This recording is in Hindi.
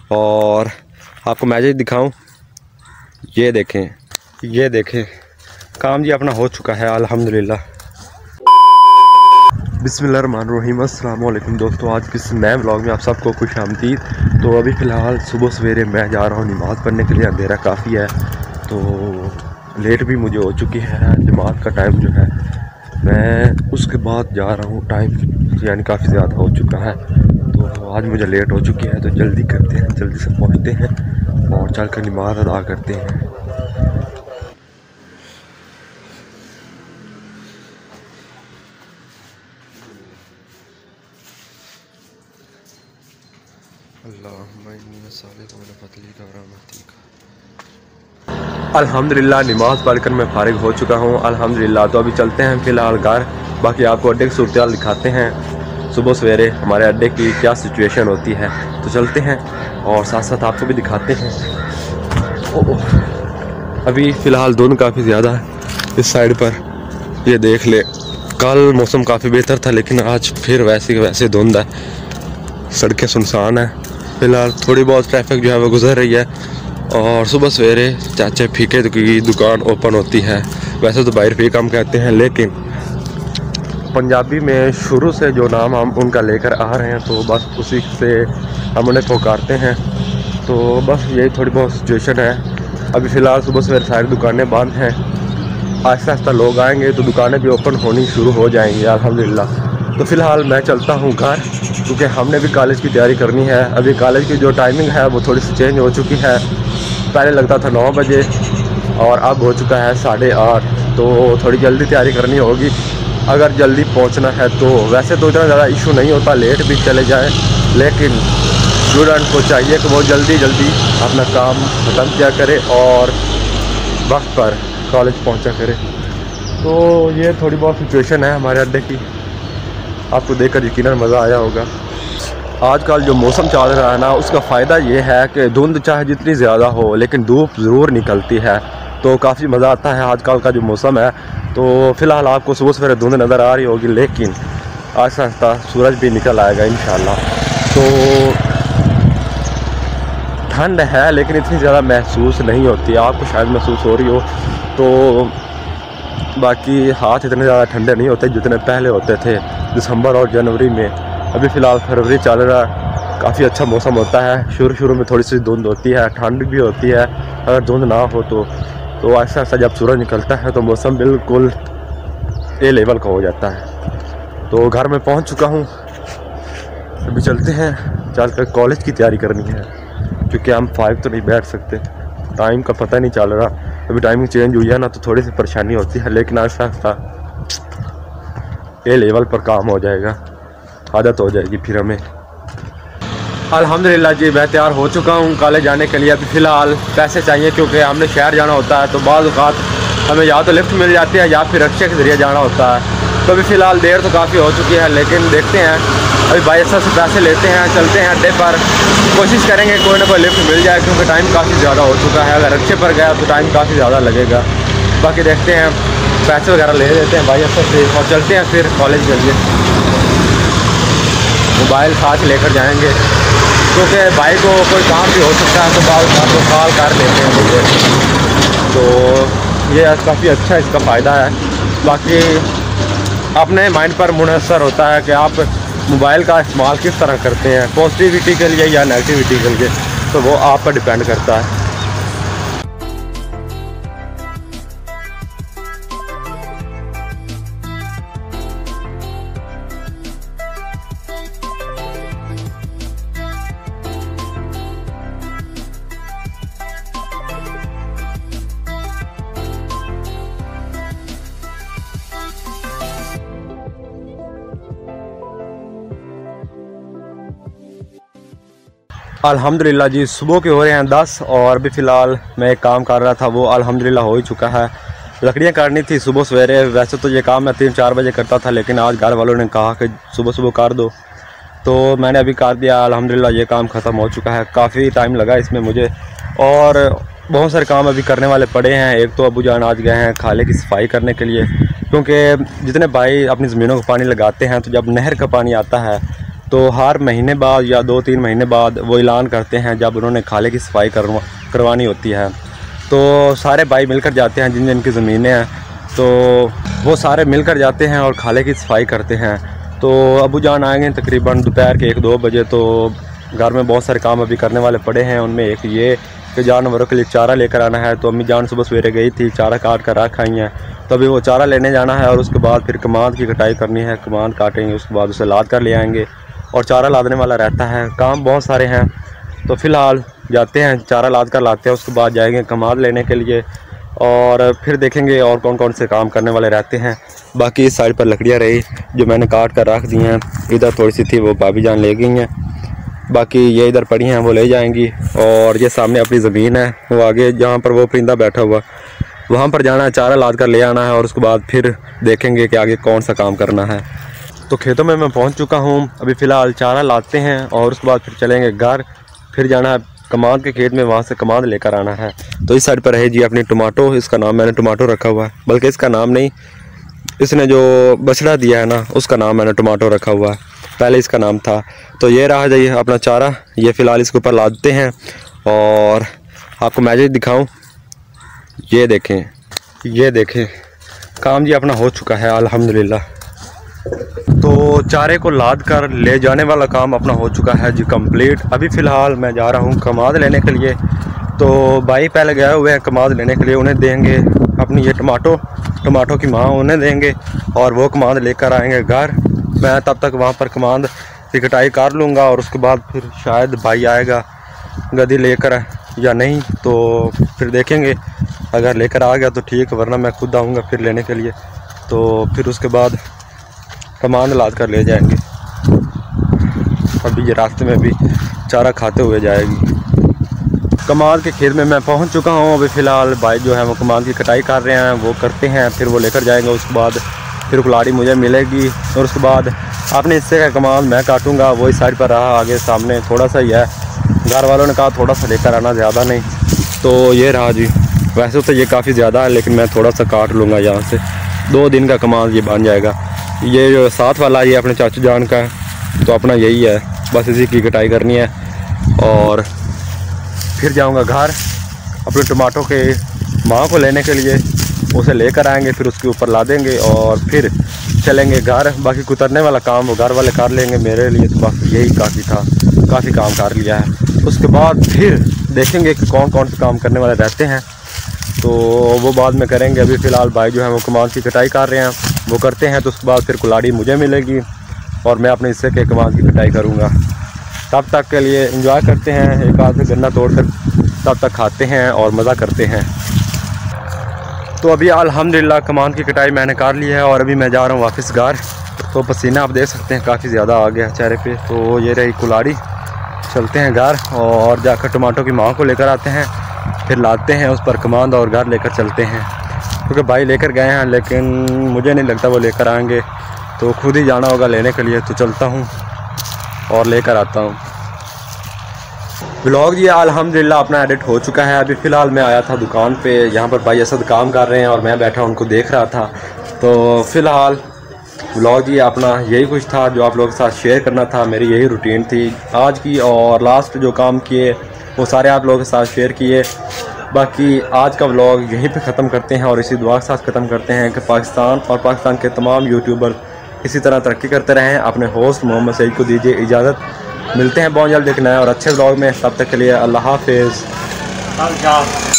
और आपको मैजिक दिखाऊं, ये देखें काम जी अपना हो चुका है अल्हम्दुलिल्लाह। बिस्मिल्लाहिर्रहमानिर्रहीम, अस्सलाम वालेकुम दोस्तों। आज किस नए व्लॉग में आप सबको खुश आमदीद। तो अभी फ़िलहाल सुबह सवेरे मैं जा रहा हूँ नमाज़ पढ़ने के लिए। अंधेरा काफ़ी है तो लेट भी मुझे हो चुकी है। जमात का टाइम जो है मैं उसके बाद जा रहा हूँ, टाइम यानी काफ़ी ज़्यादा हो चुका है। तो आज मुझे लेट हो चुकी है तो जल्दी करते हैं, जल्दी से पहुँचते हैं और चल कर नमाज़ अदा करते हैं। अल्हम्दुलिल्लाह नमाज़ पढ़कर मैं फारिग हो चुका हूँ अल्हम्दुलिल्लाह। तो अभी चलते हैं फ़िलहाल घर। बाकी आपको अड्डे की सूरत दिखाते हैं, सुबह सवेरे हमारे अड्डे की क्या सिचुएशन होती है। तो चलते हैं और साथ साथ आपको भी दिखाते हैं। अभी फ़िलहाल धुंध काफ़ी ज़्यादा है इस साइड पर, ये देख ले। कल मौसम काफ़ी बेहतर था लेकिन आज फिर वैसे धुंध है, सड़कें सुनसान है। फ़िलहाल थोड़ी बहुत ट्रैफिक जो है वो गुजर रही है और सुबह सवेरे चाचे फीके की दुकान ओपन होती है। वैसे तो बाहर फी कम कहते हैं लेकिन पंजाबी में शुरू से जो नाम हम उनका लेकर आ रहे हैं तो बस उसी से हम उन्हें पुकारते हैं। तो बस यही थोड़ी बहुत सिचुएशन है। अभी फ़िलहाल सुबह सवेरे सारी दुकानें बंद हैं, आहिस्ता आहिस्ता लोग आएंगे तो दुकानें भी ओपन होनी शुरू हो जाएंगी अल्हम्दुलिल्लाह। तो फ़िलहाल मैं चलता हूँ घर क्योंकि हमने भी कॉलेज की तैयारी करनी है। अभी कॉलेज की जो टाइमिंग है वो थोड़ी सी चेंज हो चुकी है। पहले लगता था 9 बजे और अब हो चुका है 8:30। तो थोड़ी जल्दी तैयारी करनी होगी अगर जल्दी पहुंचना है तो। वैसे तो इतना ज़्यादा इशू नहीं होता, लेट भी चले जाएं, लेकिन स्टूडेंट को चाहिए कि वो जल्दी अपना काम ख़त्म किया करे और वक्त पर कॉलेज पहुंचा करे। तो ये थोड़ी बहुत सिचुएशन है हमारे अड्डे की, आपको देखकर यकीनन मज़ा आया होगा। आजकल जो मौसम चल रहा है ना, उसका फ़ायदा ये है कि धुंध चाहे जितनी ज़्यादा हो लेकिन धूप ज़रूर निकलती है तो काफ़ी मज़ा आता है आजकल का जो मौसम है। तो फ़िलहाल आपको सुबह सवेरे धुंध नज़र आ रही होगी लेकिन आहिस्ता आहिस्ता सूरज भी निकल आएगा इंशाल्लाह। तो ठंड है लेकिन इतनी ज़्यादा महसूस नहीं होती, आपको शायद महसूस हो रही हो। तो बाकी हाथ इतने ज़्यादा ठंडे नहीं होते जितने पहले होते थे दिसंबर और जनवरी में। अभी फ़िलहाल फरवरी चल रहा है, काफ़ी अच्छा मौसम होता है। शुरू में थोड़ी सी धुंध होती है, ठंड भी होती है। अगर धुंध ना हो तो ऐसा जब सूरज निकलता है तो मौसम बिल्कुल ए लेवल का हो जाता है। तो घर में पहुंच चुका हूं, अभी चलते हैं, चल कर कॉलेज की तैयारी करनी है क्योंकि हम 5 तो नहीं बैठ सकते, टाइम का पता नहीं चल रहा। अभी टाइमिंग चेंज हुई है ना तो थोड़ी सी परेशानी होती है लेकिन आहिस्ता आहिस्ता ए लेवल पर काम हो जाएगा, आदत हो जाएगी फिर हमें। अल्हम्दुलिल्लाह जी मैं तैयार हो चुका हूँ कॉलेज जाने के लिए। अभी फ़िलहाल पैसे चाहिए क्योंकि हमने शहर जाना होता है तो बाज़ औक़ात हमें या तो लिफ्ट मिल जाती है या फिर रिक्शे के ज़रिए जाना होता है। तो अभी फ़िलहाल देर तो काफ़ी हो चुकी है लेकिन देखते हैं, अभी भाई ऐसा से पैसे लेते हैं, चलते हैं अड्डे पर, कोशिश करेंगे कोई ना कोई लिफ्ट मिल जाए क्योंकि टाइम काफ़ी ज़्यादा हो चुका है। अगर रिक्शे पर गया तो टाइम काफ़ी ज़्यादा लगेगा। बाकी देखते हैं, पैसे वगैरह ले लेते हैं भाई ऐसा से और चलते हैं फिर कॉलेज के लिए। मोबाइल साथ लेकर जाएंगे क्योंकि भाई को कोई काम भी हो सकता है तो बात तो कॉल कर लेते हैं मुझे। तो ये काफ़ी अच्छा इसका फ़ायदा है। बाकी अपने माइंड पर मुनहसर होता है कि आप मोबाइल का इस्तेमाल किस तरह करते हैं, पॉजिटिविटी के लिए या नेगेटिविटी के लिए, तो वो आप पर डिपेंड करता है। अल्हम्दुलिल्लाह जी सुबह के हो रहे हैं 10 और अभी फ़िलहाल मैं एक काम कर रहा था वो अल्हम्दुलिल्लाह हो ही चुका है। लकड़ियाँ काटनी थी सुबह सवेरे, वैसे तो ये काम मैं 3-4 बजे करता था लेकिन आज घर वालों ने कहा कि सुबह कर दो तो मैंने अभी कर दिया। अल्हम्दुलिल्लाह ये काम ख़त्म हो चुका है। काफ़ी टाइम लगा इसमें मुझे और बहुत सारे काम अभी करने वाले पड़े हैं। एक तो अबू जान आज गए हैं खाले की सफाई करने के लिए क्योंकि जितने भाई अपनी ज़मीनों को पानी लगाते हैं तो जब नहर का पानी आता है तो हर महीने बाद या 2-3 महीने बाद वो ऐलान करते हैं जब उन्होंने खाले की सफाई करवानी होती है। तो सारे भाई मिलकर जाते हैं जिन जिनकी ज़मीनें हैं, तो वो सारे मिलकर जाते हैं और खाले की सफाई करते हैं। तो अबू जान आएंगे तकरीबन दोपहर के 1-2 बजे। तो घर में बहुत सारे काम अभी करने वाले पड़े हैं, उनमें एक ये कि जानवरों के लिए चारा लेकर आना है। तो अम्मी जान सुबह सवेरे गई थी, चारा काट कर रख आई हैं, तो अभी वो चारा लेने जाना है और उसके बाद फिर कमाद की कटाई करनी है। कमाद काटेंगे, उसके बाद उसे लाद कर ले आएंगे और चारा लादने वाला रहता है। काम बहुत सारे हैं, तो फ़िलहाल जाते हैं, चारा लाद कर लाते हैं, उसके बाद जाएंगे कमाद लेने के लिए और फिर देखेंगे और कौन कौन से काम करने वाले रहते हैं। बाकी इस साइड पर लकड़ियाँ रही जो मैंने काट कर रख दी हैं, इधर थोड़ी सी थी वो भाभी जान ले गई हैं, बाकी ये इधर पड़ी हैं वो ले जाएंगी। और ये सामने अपनी ज़मीन है, वो आगे जहाँ पर वो परिंदा बैठा हुआ वहाँ पर जाना है, चारा लाद कर ले आना है और उसके बाद फिर देखेंगे कि आगे कौन सा काम करना है। तो खेतों में मैं पहुँच चुका हूँ, अभी फ़िलहाल चारा लाते हैं और उसके बाद फिर चलेंगे घर, फिर जाना है कमाद के खेत में, वहाँ से कमाद लेकर आना है। तो इस साइड पर है जी अपनी टमाटो, इसका नाम मैंने टमाटो रखा हुआ है, बल्कि इसका नाम नहीं, इसने जो बछड़ा दिया है ना उसका नाम मैंने टमाटो रखा हुआ है, पहले इसका नाम था। तो ये रहा जाइए अपना चारा, ये फ़िलहाल इसके ऊपर लादते हैं और आपको मैजिक दिखाऊं, ये देखें काम जी अपना हो चुका है अल्हम्दुलिल्लाह। तो चारे को लाद कर ले जाने वाला काम अपना हो चुका है जी कंप्लीट। अभी फ़िलहाल मैं जा रहा हूँ कमाद लेने के लिए। तो भाई पहले गए हुए हैं कमाद लेने के लिए, उन्हें देंगे अपनी ये टमाटो की माँ उन्हें देंगे और वो कमाद लेकर आएंगे घर। मैं तब तक वहाँ पर कमाद की कटाई कर लूँगा और उसके बाद फिर शायद भाई आएगा गद्दी लेकर या नहीं, तो फिर देखेंगे, अगर लेकर आ गया तो ठीक, वरना मैं खुद आऊँगा फिर लेने के लिए। तो फिर उसके बाद कमाद लाद कर ले जाएंगे। अभी ये रास्ते में भी चारा खाते हुए जाएगी। कमाद के खेत में मैं पहुंच चुका हूं, अभी फ़िलहाल भाई जो है वो कमाद की कटाई कर रहे हैं, वो करते हैं, फिर वो लेकर जाएंगे। उसके बाद फिर कुल्हाड़ी मुझे मिलेगी और उसके बाद अपने हिस्से का कमाद मैं काटूंगा। वो इस साइड पर रहा, आगे सामने थोड़ा सा ही है, घर वालों ने कहा थोड़ा सा लेकर आना, ज़्यादा नहीं। तो ये रहा जी, वैसे तो ये काफ़ी ज़्यादा है लेकिन मैं थोड़ा सा काट लूँगा यहाँ से, 2 दिन का कमाद ये बन जाएगा। ये जो साथ वाला ये अपने चाचू जान का है, तो अपना यही है, बस इसी की कटाई करनी है और फिर जाऊंगा घर अपने टमाटो के माँ को लेने के लिए, उसे लेकर आएंगे, फिर उसके ऊपर ला देंगे और फिर चलेंगे घर। बाकी कुतरने वाला काम वो घर वाले कर लेंगे, मेरे लिए तो बस यही काफ़ी था, काफ़ी काम कर लिया है। उसके बाद फिर देखेंगे कि कौन कौन से काम करने वाले रहते हैं, तो वो बाद में करेंगे। अभी फ़िलहाल भाई जो है वो कमाद की कटाई कर रहे हैं, वो करते हैं, तो उसके बाद फिर कुल्हाड़ी मुझे मिलेगी और मैं अपने हिस्से के कमाद की कटाई करूँगा। तब तक के लिए एंजॉय करते हैं, एक आध गन्ना तोड़कर तब तक खाते हैं और मज़ा करते हैं। तो अभी अल्हम्दुलिल्लाह कमाद की कटाई मैंने कर ली है और अभी मैं जा रहा हूँ वापस घर। तो पसीना आप देख सकते हैं काफ़ी ज़्यादा आ गया चेहरे पे। तो ये रही कुल्हाड़ी, चलते हैं घर और जाकर टमाटो की माँ को लेकर आते हैं, फिर लाते हैं उस पर कमाद और घर लेकर चलते हैं, क्योंकि भाई लेकर गए हैं लेकिन मुझे नहीं लगता वो लेकर आएंगे, तो खुद ही जाना होगा लेने के लिए। तो चलता हूँ और लेकर आता हूँ। व्लॉग ये अल्हम्दुलिल्लाह अपना एडिट हो चुका है। अभी फ़िलहाल मैं आया था दुकान पे, यहाँ पर भाई असद काम कर रहे हैं और मैं बैठा उनको देख रहा था। तो फ़िलहाल व्लॉग ये अपना यही कुछ था जो आप लोगों के साथ शेयर करना था, मेरी यही रूटीन थी आज की, और लास्ट जो काम किए वो सारे आप लोगों के साथ शेयर किए। बाकी आज का व्लॉग यहीं पे ख़त्म करते हैं और इसी दुआ के साथ ख़त्म करते हैं कि पाकिस्तान और पाकिस्तान के तमाम यूट्यूबर इसी तरह तरक्की करते रहें। अपने होस्ट मोहम्मद सईद को दीजिए इजाज़त, मिलते हैं बहुत जल्द एक नए और अच्छे व्लॉग में, तब तक के लिए अल्लाह हाफिज़।